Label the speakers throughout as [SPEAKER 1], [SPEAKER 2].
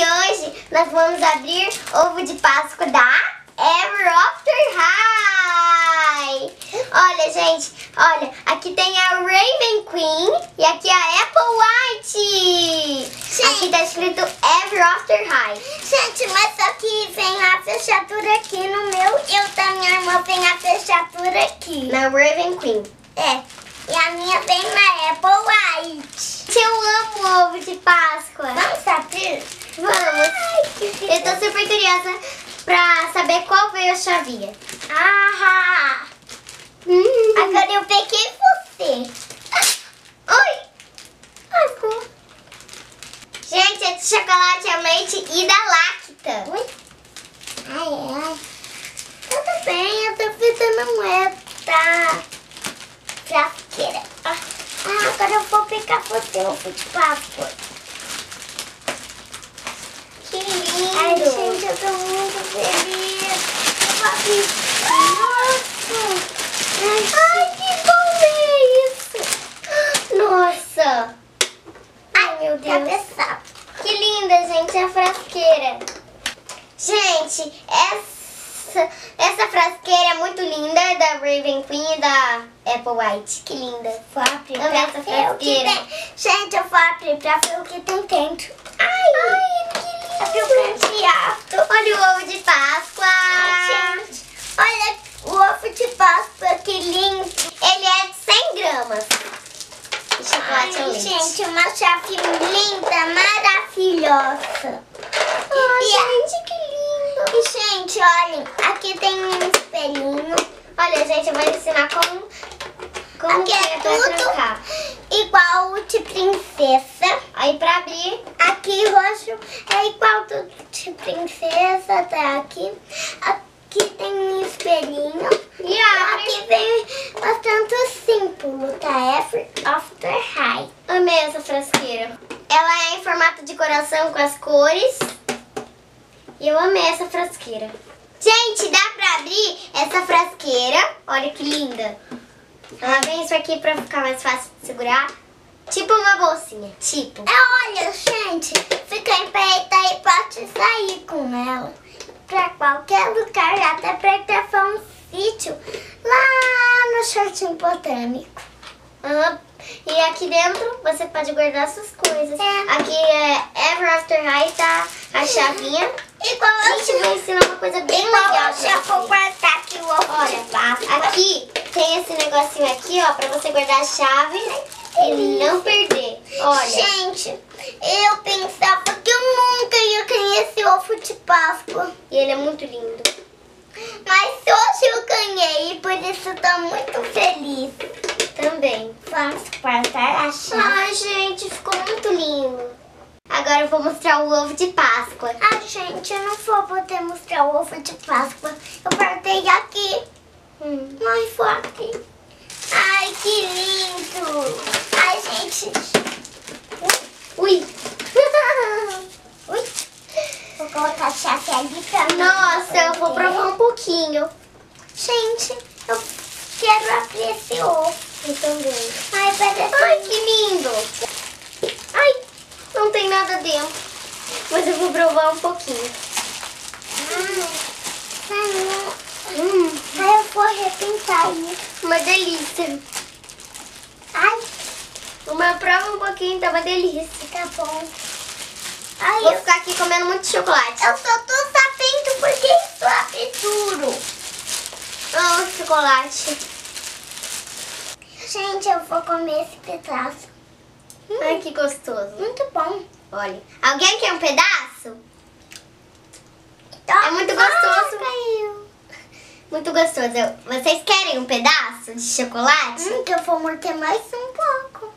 [SPEAKER 1] hoje nós vamos abrir ovo de Páscoa da Ever After High. Olha, gente, olha, aqui tem a Raven Queen e aqui a Apple White. Sim. Aqui tá escrito Ever After High.
[SPEAKER 2] Gente, mas aqui vem a fechadura aqui no meu e o da minha irmã vem a fechadura aqui.
[SPEAKER 1] Na Raven Queen.
[SPEAKER 2] É. E a minha vem na Apple White.
[SPEAKER 1] Eu amo ovo de Páscoa.
[SPEAKER 2] Vamos abrir?
[SPEAKER 1] Vamos.
[SPEAKER 2] Ai,
[SPEAKER 1] eu tô super curiosa pra saber qual veio a chavinha.
[SPEAKER 2] Ah! Agora eu peguei você.
[SPEAKER 1] Oi! Marcou. Gente, é de chocolate ao leite e da Lacta.
[SPEAKER 2] Oi? Ai. Tudo bem, a tua vida não é da frasqueira. Agora eu vou pegar você, ovo de Páscoa.
[SPEAKER 1] Que lindo!
[SPEAKER 2] Ai, gente, eu tô muito feliz. Eu vou abrir. Nossa!
[SPEAKER 1] Ai, que bom é isso! Nossa! Ai, meu Deus!
[SPEAKER 2] Cabeçada.
[SPEAKER 1] Que linda, gente, a frasqueira. Gente, essa frasqueira é muito linda, é da Raven Queen e da Apple White. Que linda.
[SPEAKER 2] Vou abrir
[SPEAKER 1] pra
[SPEAKER 2] pra
[SPEAKER 1] essa
[SPEAKER 2] ver o que
[SPEAKER 1] frasqueira.
[SPEAKER 2] tem. Gente, eu vou abrir pra ver o que tem dentro.
[SPEAKER 1] Ai, que lindo!
[SPEAKER 2] Abri o penteado.
[SPEAKER 1] Olha o ovo de Páscoa.
[SPEAKER 2] Ai, gente, olha o ovo de Páscoa, que lindo.
[SPEAKER 1] Ele é de 100 gramas. De chocolate ao
[SPEAKER 2] Ai,
[SPEAKER 1] leite.
[SPEAKER 2] gente, uma chave linda, maravilhosa.
[SPEAKER 1] Gente, que lindo.
[SPEAKER 2] E, gente, olhem, aqui tem um espelhinho.
[SPEAKER 1] Olha, gente, eu vou ensinar como
[SPEAKER 2] Aqui
[SPEAKER 1] que é pra
[SPEAKER 2] tudo
[SPEAKER 1] trancar.
[SPEAKER 2] igual o de princesa.
[SPEAKER 1] Aí pra abrir,
[SPEAKER 2] Aqui roxo é igual do de princesa, tá aqui. Aqui tem um espelhinho.
[SPEAKER 1] e abre.
[SPEAKER 2] Aqui vem bastante o símbolo, tá? Ever After High.
[SPEAKER 1] Amei essa frasqueira. Ela é em formato de coração com as cores. E eu amei essa frasqueira. Gente, dá pra abrir essa frasqueira. Olha que linda. Ela vem isso aqui pra ficar mais fácil de segurar. Tipo uma bolsinha. Tipo.
[SPEAKER 2] Olha, gente, fica em pé e daí pode sair com ela pra qualquer lugar, até pra gravar um vídeo lá no Jardim Botânico.
[SPEAKER 1] E aqui dentro você pode guardar suas coisas.
[SPEAKER 2] É.
[SPEAKER 1] Aqui é Ever After High, tá a chavinha.
[SPEAKER 2] Igual
[SPEAKER 1] A gente vai ensinar uma coisa bem legal.
[SPEAKER 2] eu já vou guardar aqui o ovo
[SPEAKER 1] Olha,
[SPEAKER 2] de Páscoa.
[SPEAKER 1] aqui tem esse negocinho aqui, ó, pra você guardar a chave e não perder. Olha.
[SPEAKER 2] Gente, eu pensava que eu nunca ia ganhar esse ovo de Páscoa.
[SPEAKER 1] E ele é muito lindo.
[SPEAKER 2] Mas hoje eu ganhei e por isso eu tô muito feliz.
[SPEAKER 1] Também.
[SPEAKER 2] Vamos guardar a chave.
[SPEAKER 1] Ai, gente, ficou muito lindo. Agora eu vou mostrar o ovo de Páscoa.
[SPEAKER 2] Ai, gente, eu não vou poder mostrar o ovo de Páscoa. Eu guardei aqui. Ai, vou abrir. Ai, que lindo. Ai, gente.
[SPEAKER 1] Ui.
[SPEAKER 2] Ui. Vou colocar a chave ali pra mim.
[SPEAKER 1] Nossa, eu vou provar um pouquinho.
[SPEAKER 2] Gente, eu quero abrir esse ovo.
[SPEAKER 1] Eu também.
[SPEAKER 2] Ai, parece...
[SPEAKER 1] Ai, que lindo. Ai, não tem nada dentro. Mas eu vou provar um pouquinho.
[SPEAKER 2] Ai, eu vou arrebentar isso.
[SPEAKER 1] Uma delícia.
[SPEAKER 2] Ai,
[SPEAKER 1] Uma prova um pouquinho, tá uma delícia.
[SPEAKER 2] tá bom. Ai,
[SPEAKER 1] Vou ficar aqui comendo muito chocolate.
[SPEAKER 2] eu só tô sabendo porque isso abre duro.
[SPEAKER 1] Chocolate.
[SPEAKER 2] Gente, eu vou comer esse pedaço.
[SPEAKER 1] Ai, que gostoso.
[SPEAKER 2] Muito bom.
[SPEAKER 1] Olha, alguém quer um pedaço?
[SPEAKER 2] É
[SPEAKER 1] muito gostoso.
[SPEAKER 2] Caiu.
[SPEAKER 1] Muito gostoso. Vocês querem um pedaço de chocolate?
[SPEAKER 2] Que eu vou morder mais um pouco.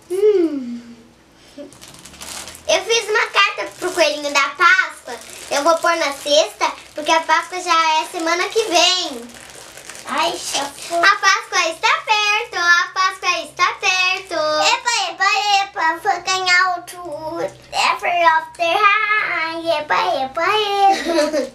[SPEAKER 1] Eu fiz uma carta pro coelhinho da Páscoa. Eu vou pôr na cesta, porque a Páscoa já é semana que vem.
[SPEAKER 2] Ai, chafou.
[SPEAKER 1] A Páscoa está perto, a Páscoa está perto.
[SPEAKER 2] Epa, vou ganhar outro Ever After High. Epa.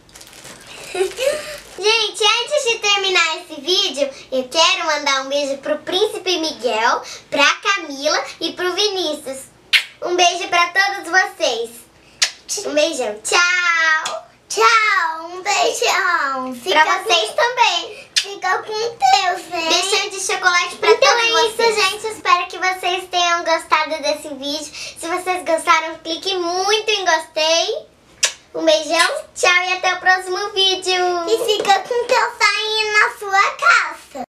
[SPEAKER 1] Gente, antes de terminar esse vídeo, eu quero mandar um beijo pro Príncipe Miguel, pra Camila e pro Vinícius. Um beijo pra todos vocês.
[SPEAKER 2] gente.
[SPEAKER 1] Um beijão. Tchau.
[SPEAKER 2] Tchau, um beijão.
[SPEAKER 1] Pra vocês também.
[SPEAKER 2] Fica com Deus, né?
[SPEAKER 1] Beijão de chocolate pra
[SPEAKER 2] então
[SPEAKER 1] todos
[SPEAKER 2] é
[SPEAKER 1] vocês.
[SPEAKER 2] isso, gente. Espero que vocês tenham gostado desse vídeo.
[SPEAKER 1] Se vocês gostaram, clique muito em gostei. Um beijão, tchau e até o próximo vídeo.
[SPEAKER 2] E fica com Deus aí na sua casa.